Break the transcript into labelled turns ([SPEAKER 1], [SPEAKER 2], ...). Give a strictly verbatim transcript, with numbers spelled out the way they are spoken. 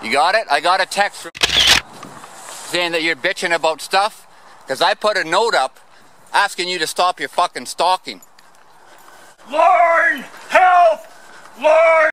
[SPEAKER 1] You got it? I got a text from saying that you're bitching about stuff because I put a note up asking you to stop your fucking stalking.
[SPEAKER 2] Lord, help! Lord!